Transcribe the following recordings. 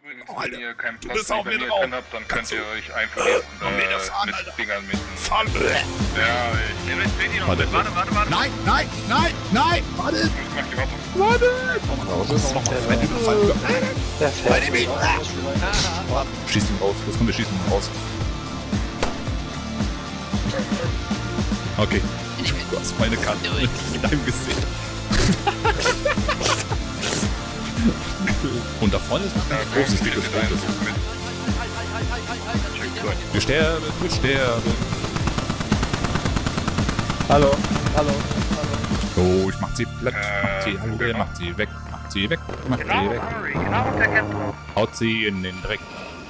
Übrigens, wenn ihr keinen Platz mehr habt, dann könnt ihr euch einfach mit Dingern mit. Ja, Warte. Nein, nein, nein, nein! Warte! Warte! Schieß ihn raus, jetzt kommt der Schießen raus. Okay. Du hast meine Karte in deinem Gesicht. Und da vorne ist noch ein großes, dickes Rotes. Wir sterben, wir sterben. Hallo, hallo, hallo. Oh, ich mach sie platt. Macht sie weg. Macht sie weg. Macht sie weg. Haut sie in den Dreck.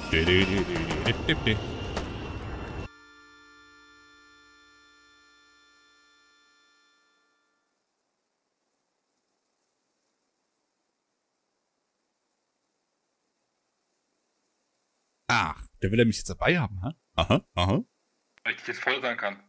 Ach, der will er mich jetzt dabei haben, ha? Aha, aha. Weil ich jetzt voll sein kann.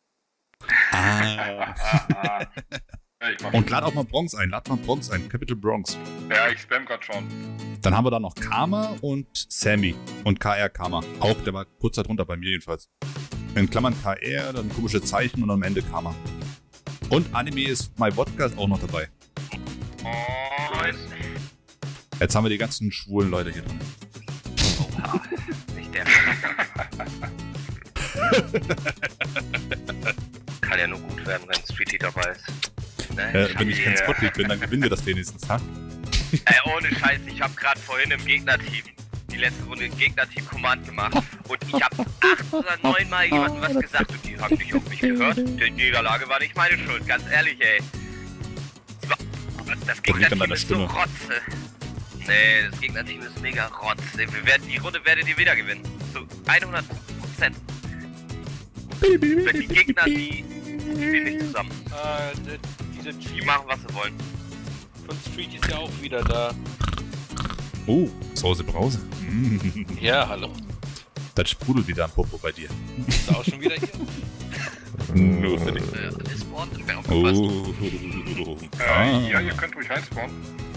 Ah. Und lad auch mal Bronx ein, Capital Bronx. Ja, ich spam grad schon. Dann haben wir da noch Karma und Sammy und KR Karma. Auch, der war kurz darunter bei mir jedenfalls. In Klammern KR, dann komische Zeichen und am Ende Karma. Und Anime ist My Podcast auch noch dabei. Oh, nice. Jetzt haben wir die ganzen schwulen Leute hier drin. Oha, nicht der. Kann ja nur gut werden, wenn Streety dabei ist. Ne? Wenn ich kein Spotlight bin, dann gewinnen wir das wenigstens, ha? Ohne Scheiß, ich habe gerade vorhin im Gegnerteam die letzte Runde Gegnerteam Command gemacht und ich habe 8 oder 9 Mal jemandem was gesagt und die haben nicht auf mich gehört. Die Niederlage war nicht meine Schuld, ganz ehrlich, ey. Das Gegnerteam ist so Rotze. Nee, das Gegnerteam ist mega Rotze. Die Runde werdet ihr wieder gewinnen. Zu 100%. Wenn die Gegner, die spielen nicht zusammen. Die machen, was sie wollen. Von Street ist ja auch wieder da. Oh, Sause Brause. Ja, hallo. Das sprudelt wieder am Popo bei dir. Ist auch schon wieder hier? Nur für dich. Ja, ihr könnt ruhig reinspawnen.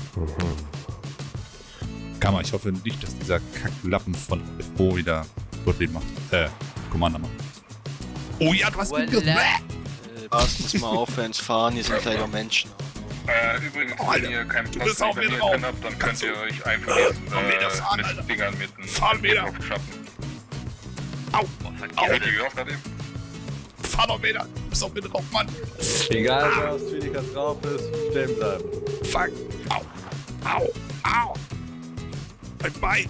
Kammer, ich hoffe nicht, dass dieser Kacklappen von FO wieder Gottlieb macht. Commander macht. Oh ja, du hast Passt uns mal auf, wenn es fahren, hier sind gleich noch Menschen. Übrigens, wenn ihr keinen Platz mehr habt, dann könnt ihr euch einfach mit Dingern mit einem aufschaffen. Au! Gerade eben. Fahr noch wieder! Du bist auch mit drauf, Mann! Egal, wer aus Streetika drauf ist, stehen bleiben. Fuck! Au! Au! Au! Ein Bein!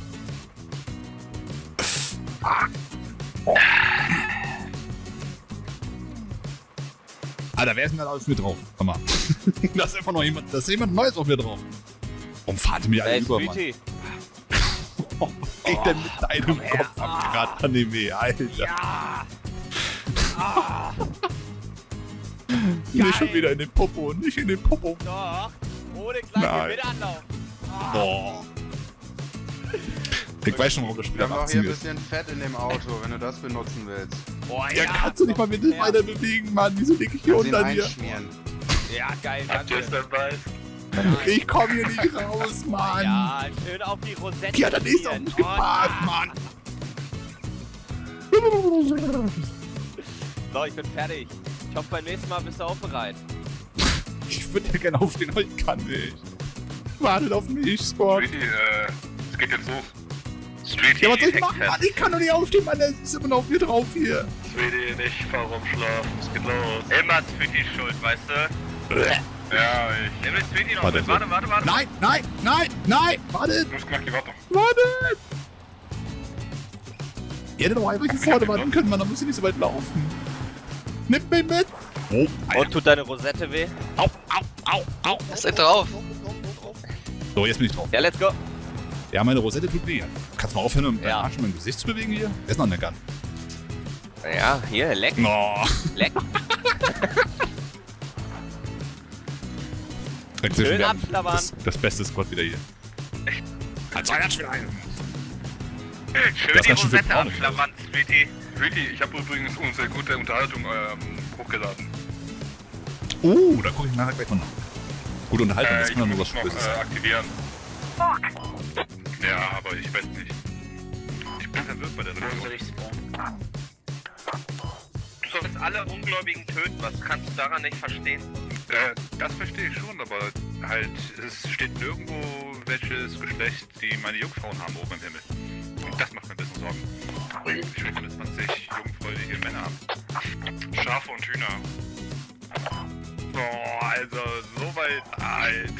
Ah! Oh. Alter, wer ist denn da alles mit drauf? Komm mal. Da ist einfach noch jemand, da ist jemand Neues auf mir drauf. Warum fahrt ihr mir alle über, Mann? Oh, was geht denn mit deinem Kopf ab gerade Anime, Alter? Ja! Ah. Nicht schon wieder in den Popo, nicht in den Popo. Doch, ohne gleich mit Anlauf. Boah. Ich weiß schon, warum das Spiel Wir haben auch hier ein bisschen Fett in dem Auto, wenn du das benutzen willst. Boah, ja, kannst du nicht mal mit weiter bewegen, Mann. Wieso lieg ich hier unter dir? Ja, geil, danke. Ich komm hier nicht raus, Mann. Ja, schön auf die Rosette. Ja, dann ist auch nicht geparkt, Mann. So, ich bin fertig. Ich hoffe, beim nächsten Mal bist du auch bereit. Ich würde ja gerne aufstehen, aber ich kann nicht. Wartet auf mich, Squad. Es geht jetzt los. Ja, was soll ich machen, Mann? Ich kann doch nicht aufstehen, Mann. Der ist immer noch auf mir drauf hier. Sweetie, nicht fahr rumschlafen. Es geht los. Immer Sweetie schuld, weißt du? Ja, Nimm den Sweetie noch Warte, mit. Warte. Nein, nein, nein, nein. Warte. Du hast gemacht, warte. Warte. Ihr hättet doch einfach hier vorne warten können, Mann. Dann müsst ihr nicht so weit laufen. Nimm mich mit. Oh, und tut deine Rosette weh? Au, au, au, au. Seid drauf. So, jetzt bin ich drauf. Ja, let's go. Ja, meine Rosette tut weh. Kannst du mal aufhören, um deinen Arsch in mein Gesicht zu bewegen hier? Er ist noch in der Gun. Ja, hier, leck. Oh. Leck. Schön abschlabbern. Das beste Squad wieder hier. Als Weihnachten wieder ein. Schön die Rosette abschlabbern, Sweetie. Sweetie, ich habe übrigens unsere gute Unterhaltung hochgeladen. Da gucke ich nachher gleich mal nach. Gute Unterhaltung, das kann doch nur was Böses sein. Aktivieren. Ja, aber ich weiß nicht. Ich bin verwirrt bei der Religion. Du sollst alle Ungläubigen töten, was kannst du daran nicht verstehen? Das verstehe ich schon, aber halt, es steht nirgendwo, welches Geschlecht die meine Jungfrauen haben oben im Himmel. Und das macht mir ein bisschen Sorgen. Ich will nur 20 jungfräuliche Männer haben. Schafe und Hühner. Boah, also, so weit alt.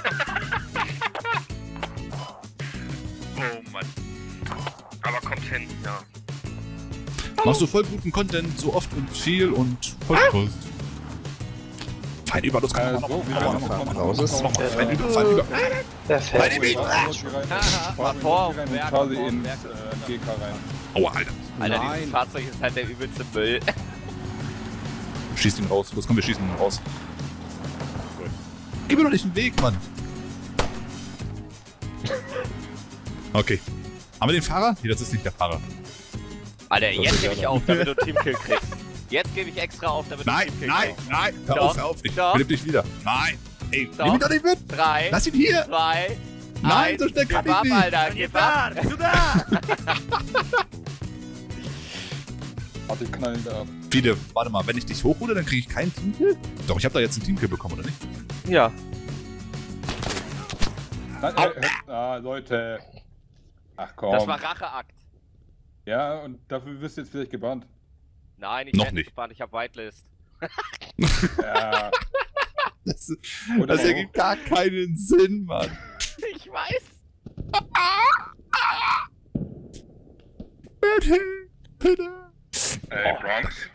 Oh Mann. Aber kommt hin, ja. Machst du voll guten Content, so oft und viel und voll Spaß. Fein über, das kann man noch raus ist. Fein über. Der fährt. Mal vor, quasi ins GK rein. Aua, Alter. Alter, dieses Fahrzeug ist halt der übelste Müll. Schießt ihn raus. Los, komm, wir schießen ihn raus. Gib mir doch nicht den Weg, Mann. Okay. Haben wir den Fahrer? Nee, das ist nicht der Fahrer. Alter, jetzt gebe ich auf, damit du Teamkill kriegst. Jetzt gebe ich extra auf, damit du Teamkill kriegst. Nein, hör auf, ich beleb dich wieder. Nein, ey, nimm ihn doch nicht mit. 3, Lass ihn hier. 2, Nein, so schnell kann ich nicht. Alter, gib ab. Du da! Warte, knallen da ab. Viele, warte mal, wenn ich dich hochhole, dann kriege ich keinen Teamkill? Doch, ich habe da jetzt einen Teamkill bekommen, oder nicht? Ja. Nein, Leute. Ach komm. Das war Racheakt. Ja, und dafür wirst du jetzt vielleicht gebannt. Nein, ich Noch werde nicht. gebannt, ich habe Whitelist. Ja. Das ergibt gar keinen Sinn, Mann. Ich weiß. Bitte, bitte. Bronx.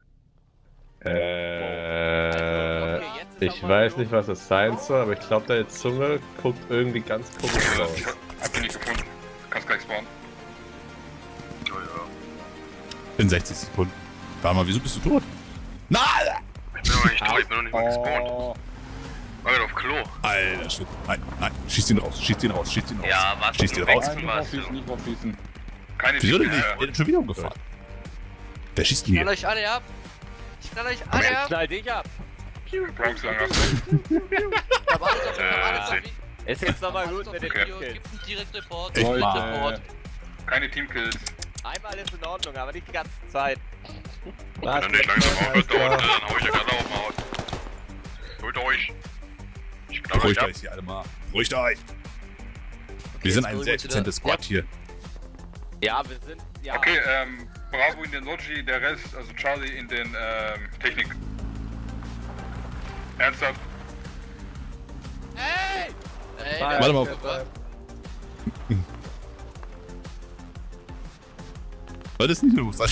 Ich weiß nicht, was es sein soll, aber ich glaube, deine Zunge guckt irgendwie ganz komisch aus. Hab ihn nicht gefunden. Kannst gleich spawnen. In 60 Sekunden. Warte mal, wieso bist du tot? Nein! Ich bin noch nicht tot, ich bin noch nicht mal gespawnt. War gerade auf Klo. Alter, shit. Nein, schieß ihn raus, schieß ihn raus, schieß ihn raus. Ja, was? Schieß ihn raus. Nein, nicht draufschießen, nicht draufschießen. Keine Wieso denn Teamkill, nicht? Der ist schon wieder umgefahren. Wer schießt denn Ich knall hier? euch alle ab. Ich knall euch alle ab. Knall dich ab. Bronx lang ab. Da war alles auf Ist jetzt nochmal gut mit den Video. Teamkills. Gibt einen Direkt-Report. Echt Direkt-Report. Keine Teamkills. Einmal ist in Ordnung, aber nicht die ganze Zeit. Wenn er nicht langsam aufhört, dauert, dann hau ich ja gerade auf dem Haus. Holt euch. Ich knall euch Beruhigt ab. euch hier alle mal. Beruhigt euch. Wir sind ein sehr effizientes Squad hier. Ja, wir sind. Ja. Okay, Bravo in den Logi, der Rest, also Charlie in den Technik. Ernsthaft? Ey, Warte mal. Was ist denn hier los?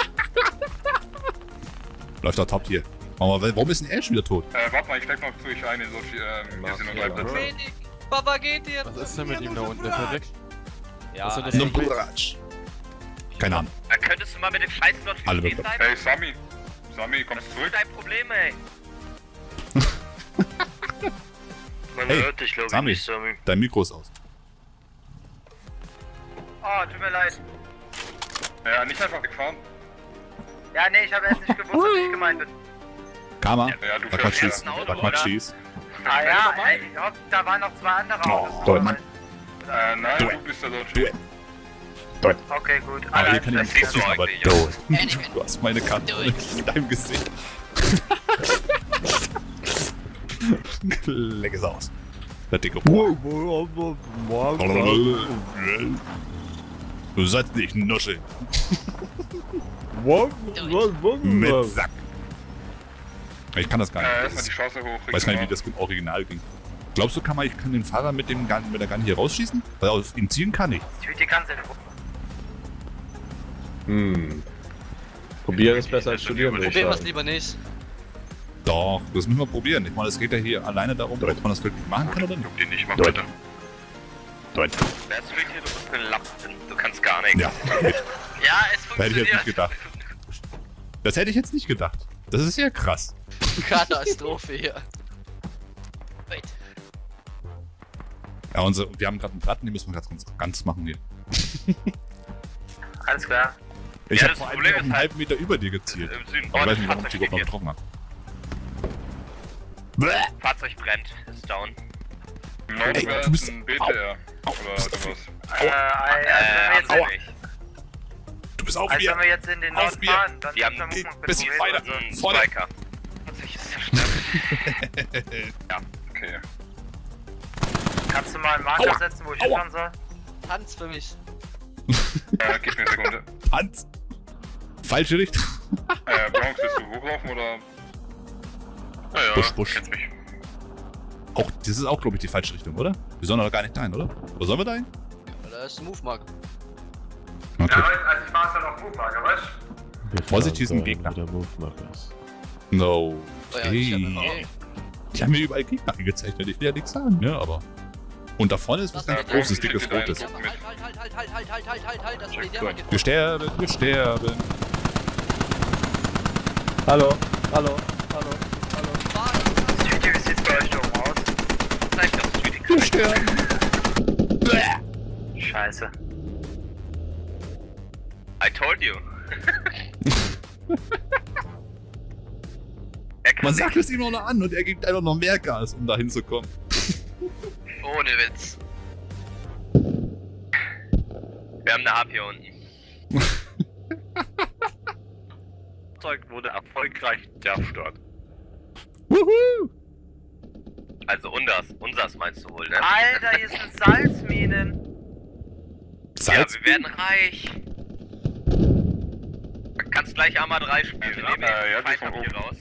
Läuft doch top hier. Warum ist denn er schon wieder tot? Warte mal, ich steig noch durch ein in Logi, wir sind nur 3 Plätze. Medic, Papa geht hier. Was ist denn mit ihm da unten? Der fällt weg. Ja, Was soll das also, Numbratsch. Keine Ahnung. Da könntest du mal mit dem scheiß Slot Alle stehen wirklich. bleiben? Hey, Sami. Sami, kommst du Das zurück? ist dein Problem, ey. Man Hey, hört dich, glaube Sami, dein Mikro ist aus. Oh, tut mir leid. Ja, nicht einfach wegfahren. Ja, nee, ich habe erst nicht gewusst, was ich gemeint bin. Karma, Ja, du sag mal fährst Tschüss. ein Auto, Sag mal oder? Tschüss. Ah ja, ey, ich hoffe, da waren noch 2 andere Autos. toll. Nein, Du- du bist der Logi. du- Okay, gut. Aber hier kann ich das siehst du nicht aber eigentlich, tot. Du hast meine Kante in deinem Gesicht. Leck es aus. Der dicke Boah. Du sollst nicht nuscheln. Mit Sack. Ich kann das gar nicht. Erstmal die Chance hoch. Ich weiß gar nicht, wie das im Original ging. Glaubst du, ich kann den Fahrer mit der Gun hier rausschießen? Weil auf ihn zielen kann ich. Ich will die ganze Probieren ist besser als studieren, würde ich Probieren wir es sagen. lieber nicht. Doch, das müssen wir probieren. Ich meine, es geht ja hier alleine darum, ob man das wirklich machen kann oder nicht. Guck den nicht, mach bitte. Wer ist wirklich hier? Du bist ein Lappen. Du kannst gar nichts. Ja, Ja, es das hätte ich funktioniert. jetzt nicht gedacht. Das hätte ich jetzt nicht gedacht. Das ist ja krass. Katastrophe hier. Wait. Ja, wir haben gerade einen Platten, die müssen wir ganz machen hier. Alles klar. Ich Ja, habe das vor allem Problem auf ist einen halt- halben Meter über dir gezielt. Im Süden. Aber ich weiß nicht, das warum ich Fahrzeug die überhaupt steht getroffen habe. Fahrzeug brennt. Ist down. Im Norden Ey, wäre du bist- ein BTR. Oder sowas. Aua. Du bist auf mir. Wenn wir jetzt in den Norden fahren, dann wir haben ein bisschen weiter. Vorne. Ja, okay. Kannst du mal einen Marker setzen, wo ich hinfahren soll? Tanz für mich. Gib mir eine Sekunde. Tanz. Falsche Richtung. Bronx, willst du hochlaufen oder? Ja, Busch, Busch. Kennst mich. Auch, das ist auch, glaube ich, die falsche Richtung, oder? Wir sollen doch gar nicht dahin, oder? Wo sollen wir dahin? Da ist ein Move-Mark. Okay. Ja, also ich mach's dann auf Move-Marker, weißt du? Vorsicht, ist ein Gegner. No. Hey. Die haben mir überall Gegner gezeichnet. Ich will ja nichts sagen, ja, aber... Und da vorne ist was ganz großes, dickes, rotes. Halt, das ist der Wir sterben, wir sterben. Hallo. Wie sieht's bei euch da oben aus? Wir sterben. Scheiße. I told you. Man sagt es ihm auch noch an und er gibt einfach noch mehr Gas, um da hinzukommen. Ohne Witz. Wir haben eine Hub hier unten. Fahrzeug wurde erfolgreich zerstört. Wuhu! Also unsers meinst du wohl, ne? Alter, hier sind Salzminen. Salz? Ja, wir werden reich. Du kannst gleich Arma 3 spielen, wir nehmen den Feind hier raus.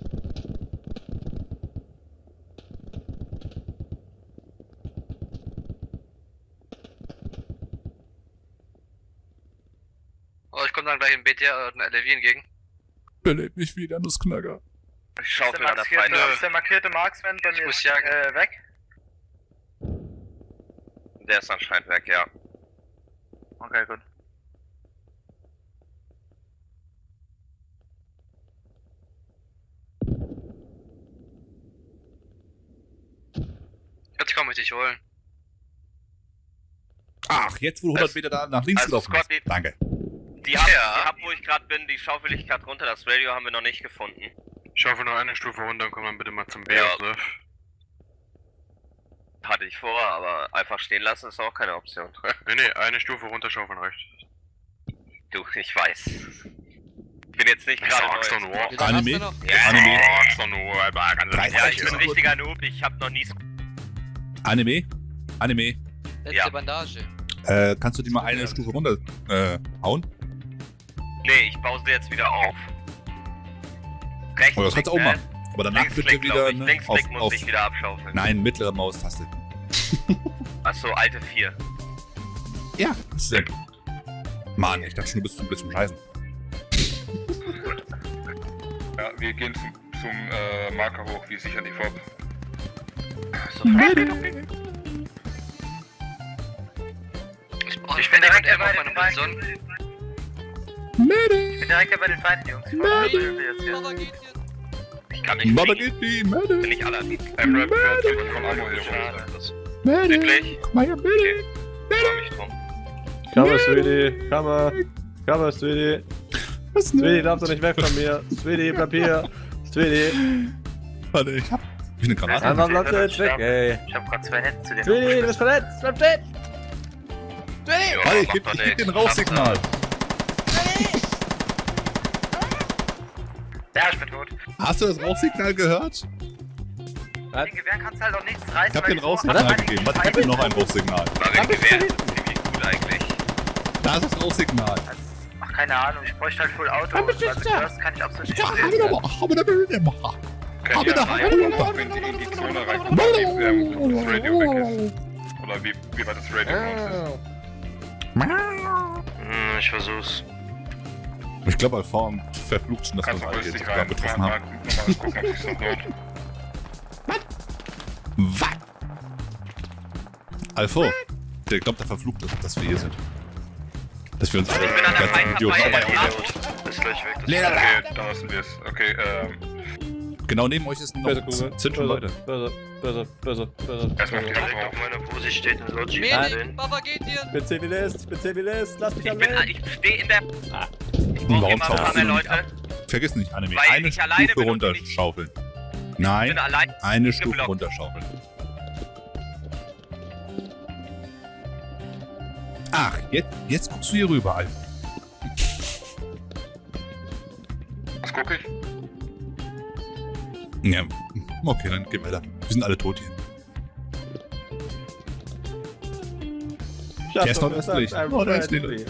Oh, ich komme dann gleich im BTR und LAV entgegen. Belebt mich wieder, Nussknacker. Ich schaufel an der Feinde. Ist der markierte Marksman bei mir muss jagen. Weg? Der ist anscheinend weg, ja. Okay, gut. Jetzt komm ich dich holen. Ach, jetzt wo du 100 Meter da nach links Also gelaufen bist. Scotty, Danke. Die Hub, wo ich gerade bin, die schaufel ich gerade runter. Das Radio haben wir noch nicht gefunden. Ich hoffe nur eine Stufe runter und komm dann bitte mal zum B. Ja. Hatte ich vor, aber einfach stehen lassen ist auch keine Option. Nee, eine Stufe runter schaufeln reicht. Du, ich weiß. Ich bin jetzt nicht gerade neu. Anime? Ja, Anime? Ja, ich bin ein richtiger Noob, ich hab noch nie... Anime? Anime? Letzte Bandage. Kannst du die mal eine Stufe runter hauen? Nee, ich baue sie jetzt wieder auf. Rechts Oh, das kannst du auch machen. Aber danach bitte wieder ne, Linksklick muss ich wieder abschaufeln. Nein, mittlere Maustaste. Achso, alte 4. Ja, das ist sehr gut. Mann, ich dachte schon, du bist ein bisschen scheißen. Ja, wir gehen zum Marker hoch, wir sichern die Fob. Ich bin direkt bei den Feinden. Ich bin direkt bei den Feinden, Jungs. Ich kann nicht fliegen. Bin ich alle. M-Rap fährt von Ammo hier hoch. Wirklich? Komm mal her, Okay. Kümmere mich drum. Komm, Sweetie. Komm, Sweetie. Sweetie, darfst du nicht weg von mir. Sweetie, bleib hier. Sweetie. Warte, ich hab eine Granate. Einmal bleibst du jetzt weg, ey. Ich hab grad 2 Hände zu dir. Sweetie, du bist verletzt. Bleib stehen. Sweetie! Ja, Warte, ich macht doch geb nix. den Rauchsignal. Ja, ich bin tot. Hast du das Rauchsignal gehört? Mit dem Gewehr kannst du halt auch nichts reißen. Ich hab weil den die so Rauchsignal einige gegeben. Warte, ich Feinde hab dir noch ein Rauchsignal. War wegen Gewehr ziemlich gut eigentlich. Da ist das Rauchsignal. Ach, keine Ahnung, ich bräuchte halt Full Auto. Aber Also das kann ich absolut nicht Ja, verstehen. hab ich doch. Könnt ihr einfach, wenn sie in die Zone reinkommen, das Radio weg ist. Oder wie weit das Radio raus ist. Ich versuch's. Ich glaube, Alpha verflucht schon, dass wir Kannst uns du alle jetzt richtig sogar rein, betroffen mal haben. gucken, ob sich's noch lohnt. Was? Alpha, der glaubt, der verflucht ist, dass wir hier sind. Dass wir uns alle Ich bin an der als Idioten Feindarbeit. Ist gleich weg. Okay, da lassen wir es. Okay, Genau neben euch ist noch sind schon Leute. Böse. erstmal die Direkt Auto auf meiner Pose steht ein Logic. Medic, Baba geht hier. Ich bin Zivilist, lass mich allein. Ich stehe in der... Ich brauche Warum immer ein paar schaust mehr du nicht Leute. Vergiss nicht, Anime. Weil Eine ich alleine Stufe bin und du nicht- runterschaufeln. Ich Nein, bin allein. eine Stufe geblockt. runterschaufeln. Ach, jetzt guckst du hier rüber, Alter. Was guck ich? Ja, okay, dann gehen wir weiter. Wir sind alle tot hier. Der ist noch östlich. Nordöstlich.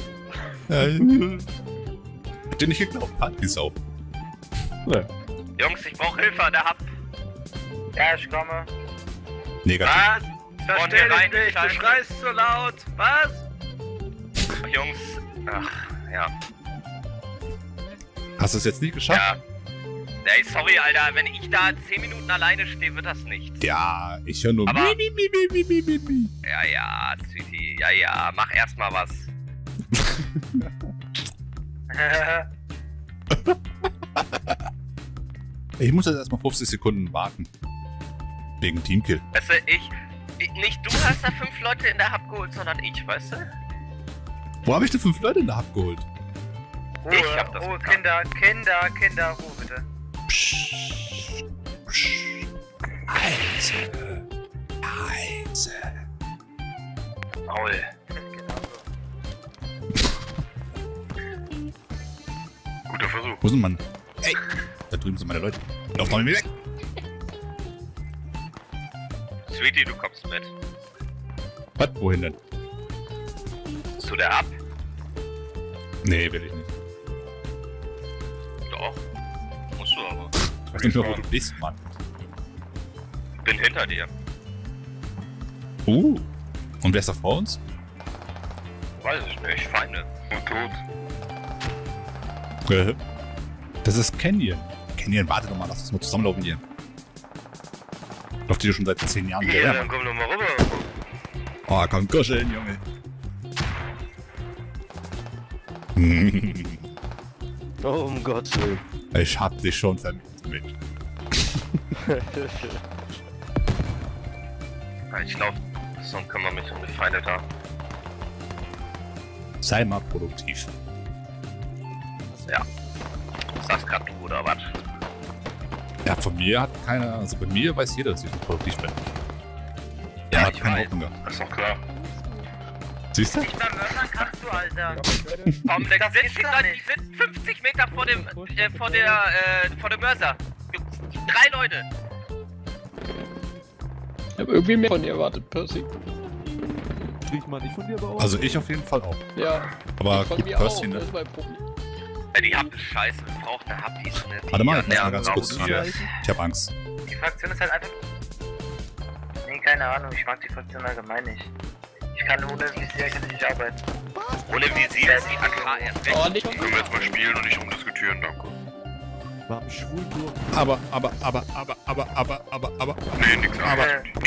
Habt ihr nicht geglaubt? Hat die Sau. Ne. Jungs, ich brauche Hilfe an der Hub. Ja, ich komme. Negativ. Was? Versteh dich nicht, du schreist so laut. Was? Jungs, ach, ja. Hast du es jetzt nicht geschafft? Ja. Ey, sorry, Alter, wenn ich da 10 Minuten alleine stehe, wird das nichts. Ja, ich höre nur Aber- mi. Ja, Sweetie, ja, mach erstmal was. Ich muss jetzt erstmal 50 Sekunden warten. Wegen Teamkill. Weißt du, nicht du hast da 5 Leute in der Hub geholt, sondern ich, weißt du? Wo habe ich denn 5 Leute in der Hub geholt? Ruhe, Ich hab das Ruhe, getan. Kinder, Ruhe bitte. Psst. Leise. Maul. Guter Versuch. Wo sind man? Ey, da drüben sind meine Leute. Lauf doch mit mir weg. Sweetie, du kommst mit. Was? Wohin denn? Zu der Hub? Nee, will ich nicht. Doch. Musst du aber. Ich weiß nicht mehr, wo du bist, Mann. Bin hinter dir. Und wer ist da vor uns? Weiß ich nicht, Feinde. Und tot. Das ist Canyon. Canyon, warte doch mal, lass uns mal zusammenlaufen hier. Läuft hier schon seit 10 Jahren Ja, her, dann Mann. komm doch mal rüber. Oh, komm, kuscheln, Junge. Oh, um Gottes Willen. Ich hab dich schon vermisst. Ich lauf und kümmere mich um die Feinde da. Sei mal produktiv. Ja. Sagst grad du, oder was? Ja, von mir hat keiner, also bei mir weiß jeder, dass ich nicht produktiv bin. Ja, hat ich keine weiß. Hoffnung gehabt. Das ist doch klar. Siehst du? Nicht mal mördern kannst du, Alter. Komm, Das die ist sind, doch die nicht. sind 50 Meter vor dem Mörser. 3 Leute. Ich hab irgendwie mehr von dir erwartet, Percy. Krieg mal nicht von dir, aber auch. Also ich auf jeden Fall auch. Ja, Aber von gut, mir auch, Percy, das ne? ist mein Problem. Ja, die Hub ist scheiße. Wir brauchen eine Hub, die ist eine... Warte mal, ich muss ja, mal ganz kurz hier. hier. Ich hab Angst. Die Fraktion ist halt einfach... Nee, keine Ahnung, ich mag die Fraktion allgemein nicht. Ich kann ohne Visier kann ich nicht arbeiten. Ohne Visier ist die AK erst recht. Oh, nicht Können wir jetzt mal spielen und nicht rumdiskutieren, danke. War am Schwulturm. Aber. Nee, nix. Aber.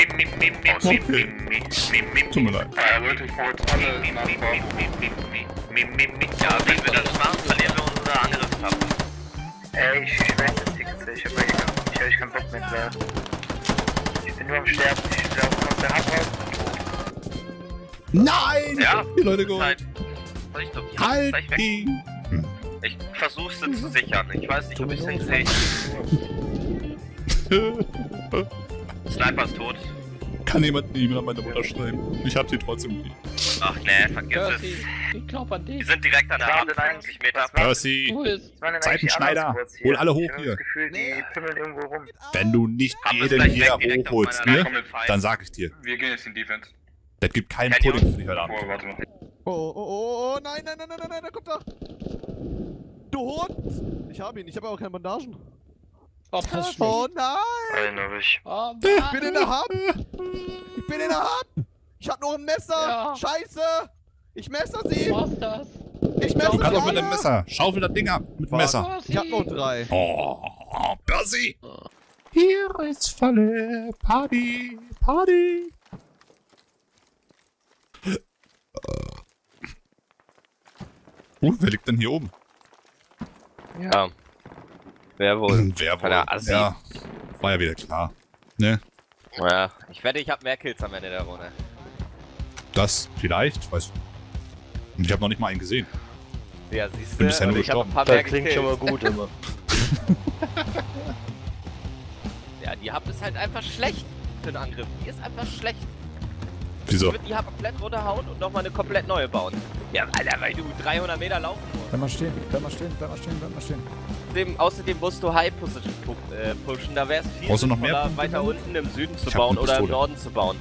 Tut mir leid. Leute, ich brauche jetzt alle nachbauen. Ja, wenn wir das machen, verlieren wir unsere Angriffskraft. Ey, ich weiß das Ticket, ich hab echt keinen Bock mehr zu. Ich bin nur am Sterben, ich laufe aus der Hub raus. Nein! Ja, Die Leute das ist halt... geholt. Soll ich doch hier Halt gleich weg? die! Ich versuch's sie zu sichern. Ich weiß nicht, ob ich's nicht sehe. Sniper ist tot. Kann jemand nie an meine Mutter schreiben? Ich hab sie trotzdem lieb. Ach nee, vergiss Percy, es. ich glaub an Die dich. sind direkt an der Was Hand, waren denn 50 Meter. Percy! Du bist. Was waren denn eigentlich die Seitenschneider, anderen Squads hier? hol alle hoch Ich hab hier. das Gefühl, die pimmeln irgendwo rum. Wenn du nicht Haben wir jeden gleich hier weg, direkt auf hochholst, meiner ne? Seite. Dann sag ich dir. Wir gehen jetzt in Defense. Das gibt keinen Canyon. Pudding für dich heute Abend. Oh, warte mal. Oh, nein, da kommt er. Du Hund! Ich hab ihn, ich habe auch keine Bandagen. Oh, pass Oh nein! Einen hab ich. Oh, Ich bin in der Hub! Ich bin in der Hub! Ich hab noch ein Messer! Ja. Scheiße! Ich messer sie! Was das? Ich messer Du kannst sie auch mit dem alle! Messer. Schaufel das Ding ab. Mit dem Messer. Ich hab noch 3. Oh, Percy! Hier ist Falle. Party. Party. Wer liegt denn hier oben? Ja. Wer wohl? Wer Von der Assi. Ja, war ja wieder klar. Ne? Ja, ich wette, ich habe mehr Kills am Ende der Runde. Das vielleicht, weiß ich. Und ich habe noch nicht mal einen gesehen. Ja, siehst Bin bisher du, nur ich habe ein gestorben. paar Das mehr klingt gekillt. schon mal gut immer. Ja, die Hub ist halt einfach schlecht für den Angriff. Die ist einfach schlecht. Wieso? Ich würde die komplett runterhauen und nochmal eine komplett neue bauen. Ja, Alter, weil du 300 Meter laufen musst. Bleib mal stehen, bleib mal stehen, bleib mal stehen, bleib mal stehen. Außerdem musst du High Position pushen. Da wäre es viel Brauchst du noch mehr sinnvoller, Punkte weiter damit? unten im Süden zu Ich hab bauen eine oder im Pistole. Norden zu bauen.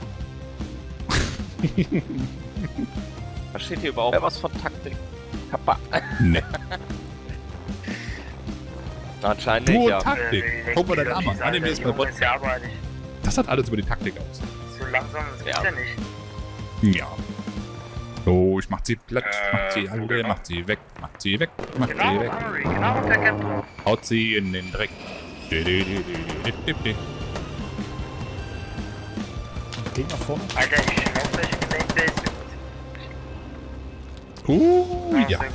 Versteht hier überhaupt was von Taktik? Kappa. Nee. Anscheinend Nur nicht, ja. Taktik. Guck mal deinen Arm an. Anime ist bei Bot. Ja, aber nicht Das hat alles über die Taktik aus. so langsam, das gibt's ja nicht. Ja. So, ich mach sie platt, mach sie alle, mach sie weg, mach sie weg, mach sie Genau, weg. Armory, genau auf der Camp drauf. Haut sie in den Dreck. Gegner vorne. Alter, ich stehe auf welche Main Base. Ja. Sehr gut.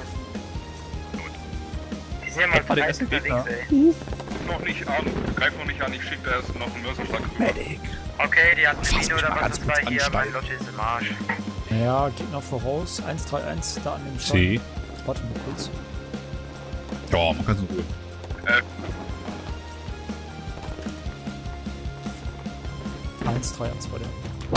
Die sind ja mal Das war der 30 erste unterwegs, Gegner. ey. Noch nicht an, greif noch nicht an, ich schick da erst noch einen Mörserschlag. Okay, die hatten Fass Mine mich oder mal was ganz das war kurz hier, anschneiden. mein Lotte ist im Arsch. Ja, Gegner voraus. 1-3-1 da an dem C. Stein. Warte mal kurz. Ja, man kann es in Ruhe. 1-3-1 bei der.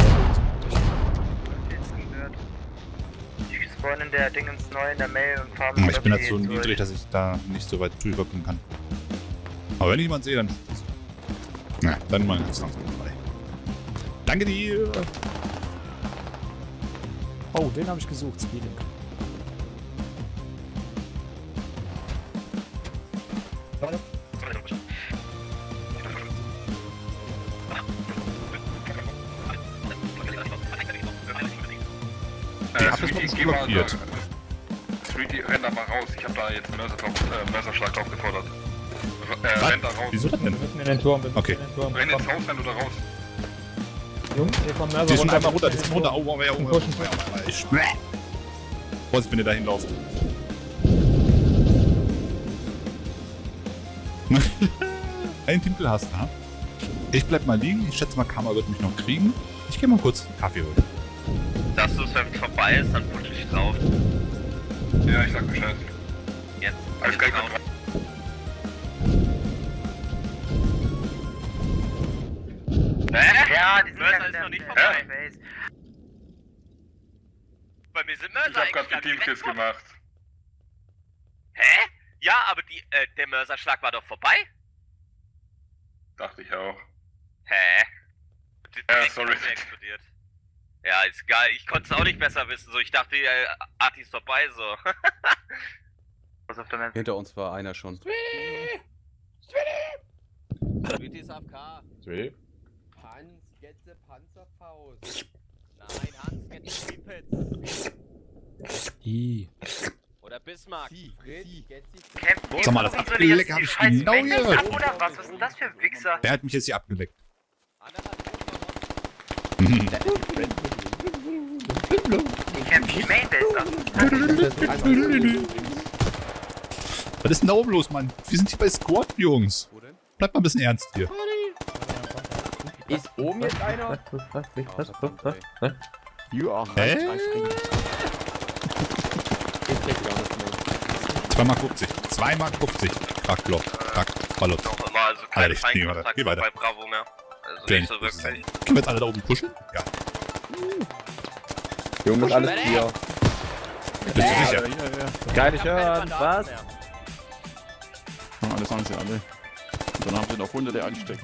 Ich spawn in der Dingens neu in der Mail und fahren Ich bin halt so niedrig, dass ich da nicht so weit drüber kommen kann. Aber wenn ich jemanden sehe, dann ist das. Na, dann mal ganz langsam dabei. Danke dir! Oh, den habe ich gesucht, Speeding. Der hat es bei uns blockiert. Sweetie, renn da mal raus. Ich hab da jetzt einen Mörserschlag drauf gefordert. Renn da raus. Wieso das denn? Wir müssen in den Turm, wir müssen Okay. in den Turm. Renn ins Haus, renn du da raus. Jungs, hier kommen Mörser Die sind runter. einmal runter, die wir sind müssen in runter. den Oh, Turm. oh, Pushen. ich. Vorsicht, wenn ihr dahin lauft. Ein Teamkill hast du, ha? Ich bleib mal liegen. Ich schätze mal, Karma wird mich noch kriegen. Ich gehe mal kurz Kaffee holen. Dass du es, wenn es vorbei ist, dann push ich drauf. Ja, ich sag Bescheid. Jetzt. Alles jetzt klar, drauf. Ja, die sind Mörser ja ist noch nicht in der vorbei. Base. Bei mir sind Ich Mörser hab grad die Teamkills gemacht. Hä? Ja, aber der Mörserschlag war doch vorbei? Dachte ich auch. Hä? Ja, sorry. Explodiert. Ja, ist egal. Ich konnte es auch nicht besser wissen. So, ich dachte, Arti ist vorbei, so. Was auf der Map? Hinter uns war einer schon. Sweetie ist AFK. Sweetie? Hans, get the Panzerfaust. Nein, Hans, get the Sweepets. Oder Bismarck. Fritz, get the Camp, Sag mal, das abgeleckt habe ich genau gehört. Oder was? Was ist denn das für ein Wichser? Der hat mich jetzt hier abgeleckt. Die Camp die Main Base an. Was ist denn da oben los, Mann? Wir sind hier bei Squad, Jungs. Bleibt mal ein bisschen ernst hier. Ist oben jetzt einer? Hä? 2x50. 2x50. Krackloch. Krackballot. Noch immer, also Alter, kein ich geh weiter. Feindkontakt Geh weiter. bei Bravo mehr. Also Der nicht so nicht wirklich. Können wir jetzt alle da oben pushen? Ja. Junge, ist alles hier. Bist du sicher? Kann ich hören, was? Ja, das sagen sie alle. Und dann haben sie noch Hunderte anstecken.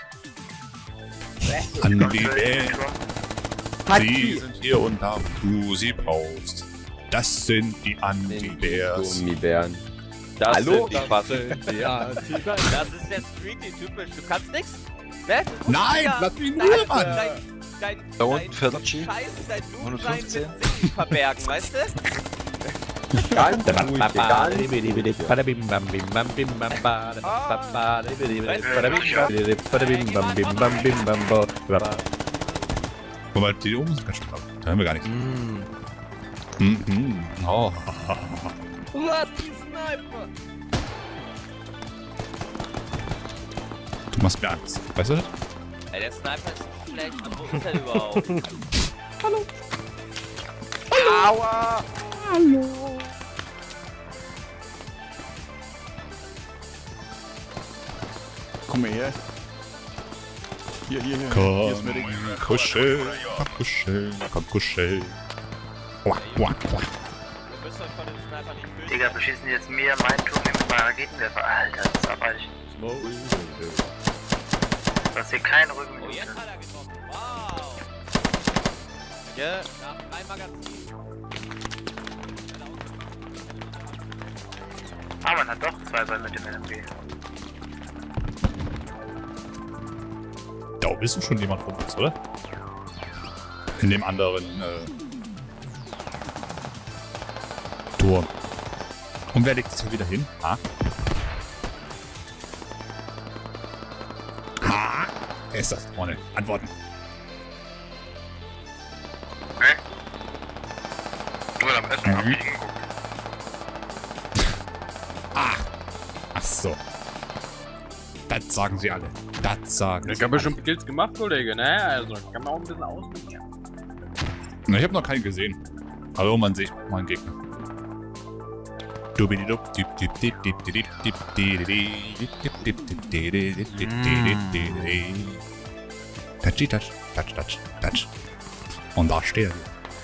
An die Welt. Sie sind hier und da, wo du sie brauchst. Das sind die Anti-Bears. Gummibären. Das Hallo? sind die Schwarzen. Ja, Das ist der Streaky typisch. Du kannst nix. Ne? Du musst Nein, wieder lass mich in Ruhe, Mann. Da unten fährt ein G. Scheiß, dein Loot sein mit 115. Singen verbergen, weißt du? Ganz ruhig, ganz Guck mal, die oben sind ganz schön laut. Da hören wir gar nichts. Mhm. Oh. Was, die Sniper? Du machst mir Angst. Weißt du das? Ey, der Sniper ist schlecht. Wo ist er überhaupt? Hallo. Aua! Hallo. Komm mal her. Hier ist Komm, Medic. kuschel, komm, kuschel, komm, kuschel. Wah, wah, wah. Digga, beschießen jetzt mir mein Turm mit meinem Raketenwerfer. Alter, das ist abartig. Du hast hier keinen Rücken. Oh, jetzt hat er getroffen. Wow. Ja, nach 3 Magazinen. Ah, man hat doch 2 Ball mit dem LMG. Da oben ist schon jemand von uns, oder? In dem anderen Turm. Und wer legt es hier wieder hin? Ha? Ha? Wer ist das? Freunde, antworten. Okay. Nur am Essen abfliegen gucken. Ach so. Das sagen sie alle. Das sagen sie. Ich habe schon Kills gemacht, Kollege, ne? Also, kann man auch ein bisschen ausprobieren. Na, ich habe noch keinen gesehen. Hallo, man sieht mal einen Gegner. Touchy, touch, touch, touch, touch. Und da steht er.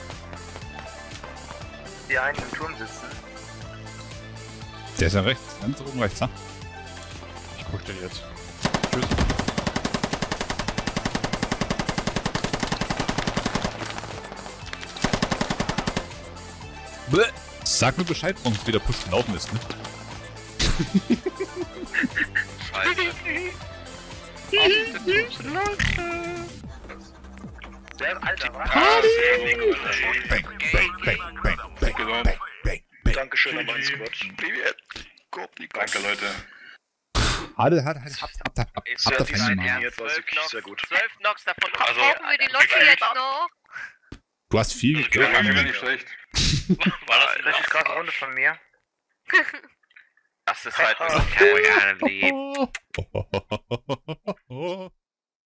Die einen im Turm sitzen. Der ist ja rechts, ganz oben rechts, ha? Ich push den jetzt. Tschüss. Bleh. Sag mir Bescheid, warum es wieder Push gelaufen ist, ne? Scheiße. Alter, was? Bang, bang, bang, bang, bang, bang, bang, bang. Dankeschön, aber Squad. Danke, Leute. Ist ja diszipliniert, war wirklich sehr gut. 12 Knocks davon. Also, brauchen wir die Leute jetzt noch? Du hast viel Ja, war nicht schlecht. War das eine richtig krasse Runde von mir? Das ist halt kein Lieb.